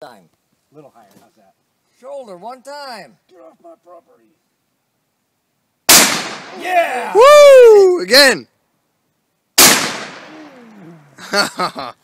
time. A little higher, how's that? Shoulder, one time. Get off my property. Yeah! Woo! Again!